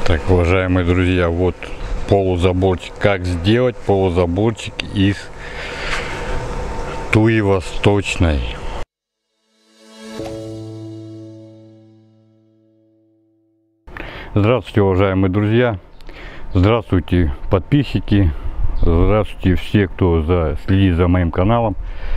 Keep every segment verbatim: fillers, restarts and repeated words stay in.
Так, уважаемые друзья, вот полузаборчик. Как сделать полузаборчик из туи восточной. Здравствуйте, уважаемые друзья. Здравствуйте, подписчики. Здравствуйте все, кто за, следит за моим каналом.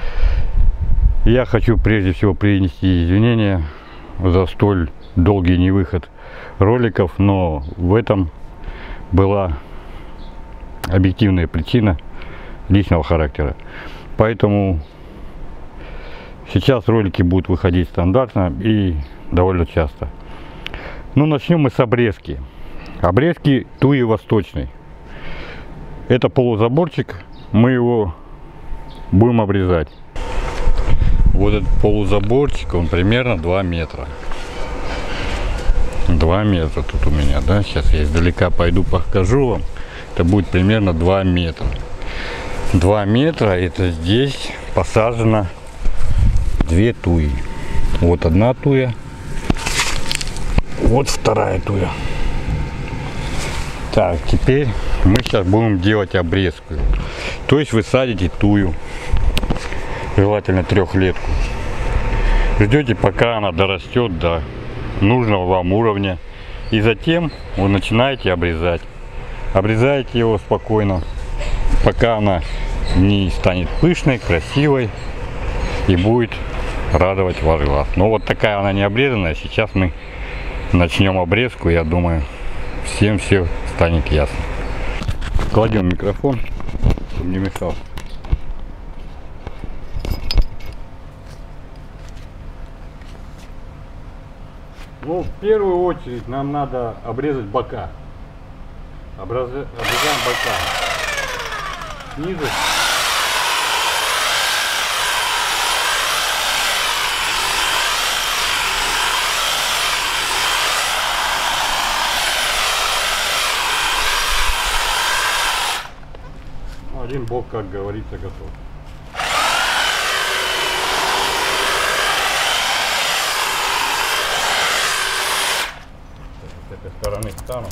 Я хочу прежде всего принести извинения за столь долгий невыход роликов, но в этом была объективная причина личного характера. Поэтому сейчас ролики будут выходить стандартно и довольно часто. Ну, начнем мы с обрезки. Обрезки туи восточной. Это полузаборчик, мы его будем обрезать. Вот этот полузаборчик, он примерно два метра. два метра тут у меня, да? Сейчас я издалека пойду покажу вам. Это будет примерно два метра. два метра, это здесь посажено две туи. Вот одна туя. Вот вторая туя. Так, теперь мы сейчас будем делать обрезку. То есть вы садите тую, желательно трехлетку. Ждете, пока она дорастет до нужного вам уровня. И затем вы начинаете обрезать. Обрезаете его спокойно, пока она не станет пышной, красивой и будет радовать ваш глаз. Но вот такая она не обрезанная. Сейчас мы начнем обрезку. Я думаю, всем все станет ясно. Кладем микрофон, чтобы не мешал. Ну, в первую очередь нам надо обрезать бока. Образ... Обрезаем бока. Снизу. Один бок, как говорится, готов. С этой стороны стану.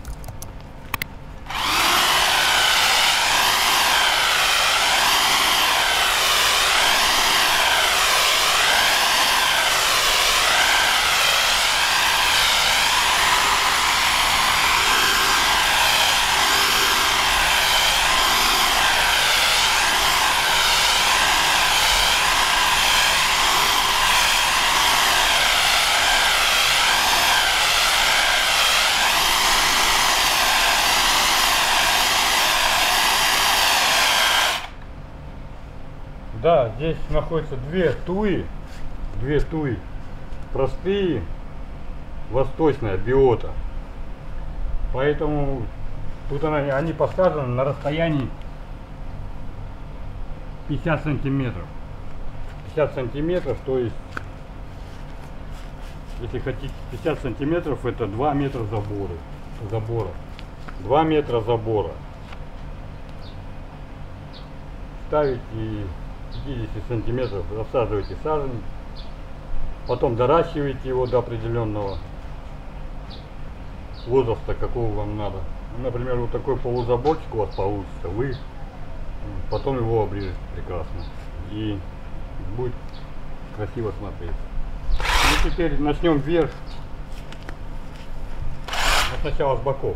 Да, здесь находятся две туи, две туи, простые, восточная биота. Поэтому тут она, они посажены на расстоянии пятьдесят сантиметров. пятьдесят сантиметров, то есть, если хотите, пятьдесят сантиметров, это два метра забора. забора. два метра забора. Ставите пятьдесят сантиметров, рассаживаете саженец, потом доращиваете его до определенного возраста, какого вам надо. Например, вот такой полузаборчик у вас получится, вы потом его обрежете прекрасно и будет красиво смотреться. Ну, теперь начнем вверх. Но сначала с боков.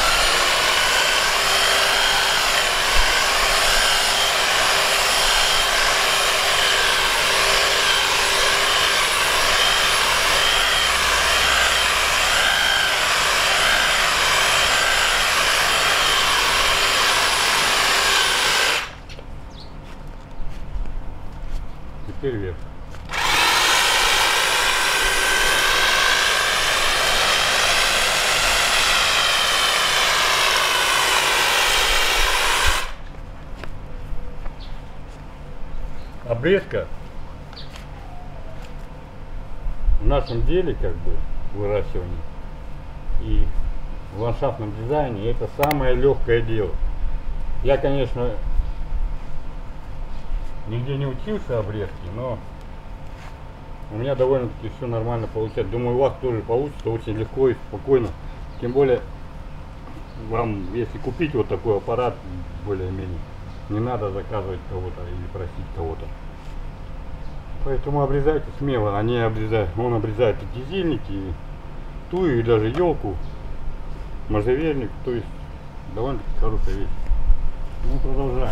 Теперь вверх. Обрезка в нашем деле, как бы, выращивании и в ландшафтном дизайне, это самое легкое дело. Я, конечно, нигде не учился обрезки, но у меня довольно-таки все нормально получается. Думаю, у вас тоже получится очень легко и спокойно. Тем более вам, если купить вот такой аппарат, более-менее, не надо заказывать кого-то или просить кого-то. Поэтому обрезайте смело, они обрезают, он обрезает и дизельники, тую, и даже елку, можжевельник, то есть довольно-таки хорошая вещь. Мы продолжаем.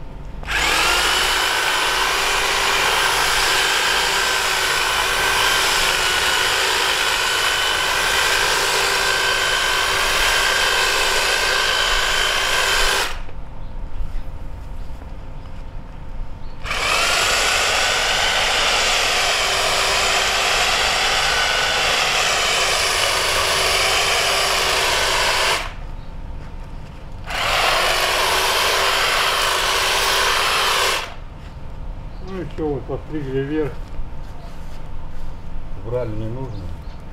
Ну и все, вот постригли вверх, брали не нужно.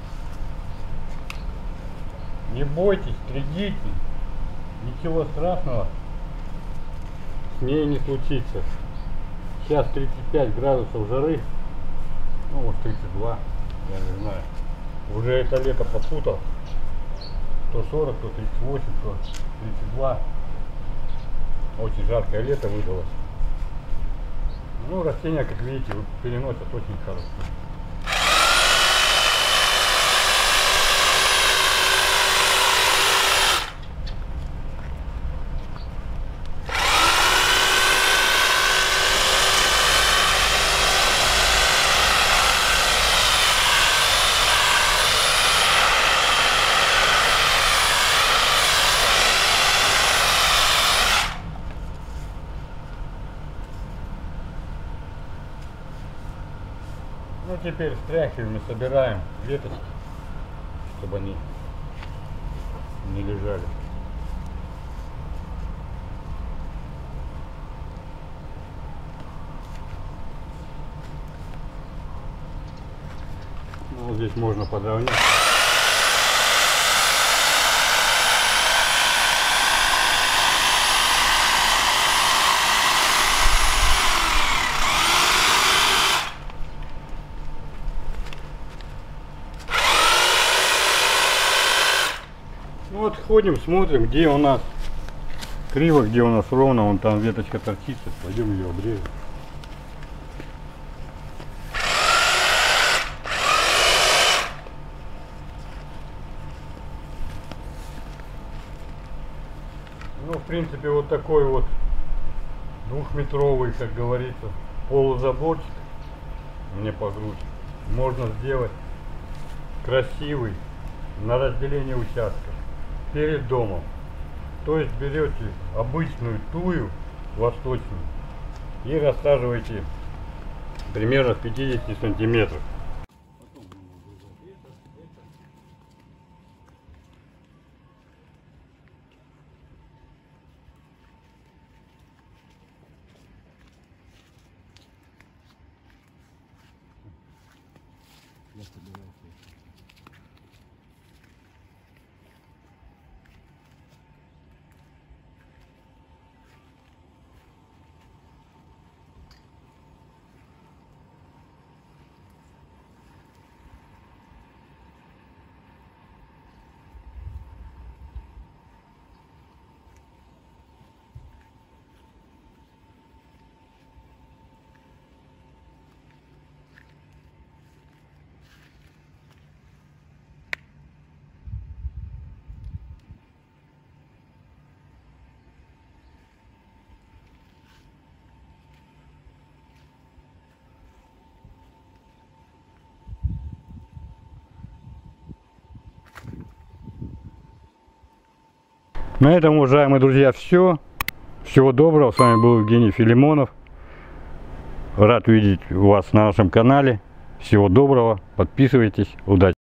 Не бойтесь, стригите, ничего страшного с ней не случится. Сейчас тридцать пять градусов жары, ну вот тридцать два, я не знаю. Уже это лето попутал, то сорок, то тридцать восемь, то тридцать два. Очень жаркое лето выдалось. Ну, растения, как видите, переносят очень хорошо. Ну теперь стряхиваем и собираем веточки, чтобы они не лежали. Ну, вот здесь можно подровнять. Ну вот ходим, смотрим, где у нас криво, где у нас ровно, вон там веточка торчит, пойдем ее обрежем. Ну, в принципе, вот такой вот двухметровый, как говорится, полузаборчик мне по грудь можно сделать красивый на разделение участков перед домом. То есть берете обычную тую восточную и рассаживаете примерно с пятидесяти сантиметров. На этом, уважаемые друзья, все. Всего доброго. С вами был Евгений Филимонов. Рад видеть вас на нашем канале. Всего доброго. Подписывайтесь. Удачи.